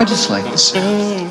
just like the sound.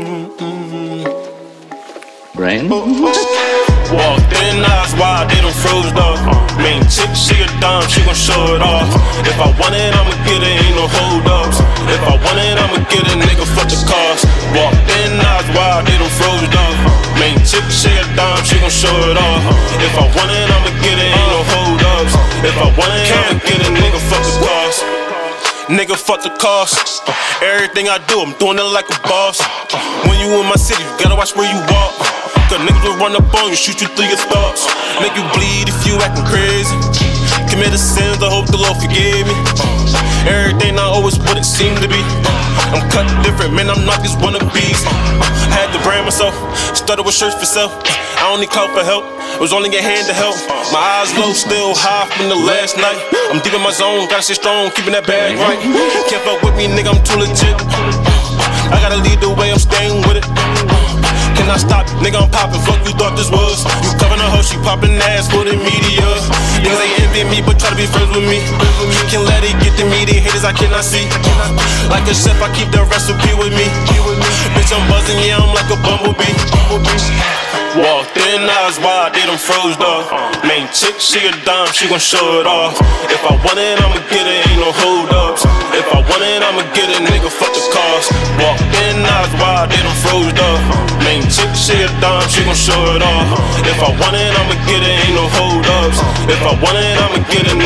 Brain? Walked in, eyes wide, they done froze off. Main chick, she a dime, she gon' show it off. If I want it, I'ma get it, ain't no hold ups. If I want it, I'ma get it, nigga, fuck the cost. Walked in, eyes wide, they done froze off. Main chick, she a dime, she gon' show it off. If I want it, I'ma get it, ain't no hold ups. If I want it, I'ma get it, nigga, fuck the cost. Nigga, fuck the cost. Everything I do, I'm doing it like a boss. When you in my city, you gotta watch where you walk. Cause niggas will run up on you, shoot you through your thoughts. Make you bleed if you acting crazy. Committed sins, I hope the Lord forgive me. Everything not always what it seemed to be. I'm cut different, man, I'm not these wannabes. I had to brand myself, started with shirts for sale. I don't need clout for help, it was only a hand to help. My eyes low, still high from the last night. I'm deep in my zone, gotta stay strong, keeping that bag right. Can't fuck with me, nigga, I'm too legit. I gotta lead the way, I'm staying with it. Can I stop? Nigga, I'm poppin', fuck you thought this was. You covering a hoe, she poppin' ass for the media. Niggas ain't envy me, but try to be friends with me. Can't let it get to me, they haters I cannot see. Like a chef, I keep the recipe with me. Bitch, I'm buzzing, yeah, I'm like a bumblebee. Walked in, eyes wide, they done froze off. Main chick, she a dime, she gon' show it off. If I want it, I'ma get it, ain't no hold ups. If I want it, I'ma get it, nigga, fuck the cost. Walked in, eyes wide, they done froze off. Main chick, she a dime, she gon' show it off. If I want it, I'ma get it, ain't no hold ups. If I want it, I'ma get it,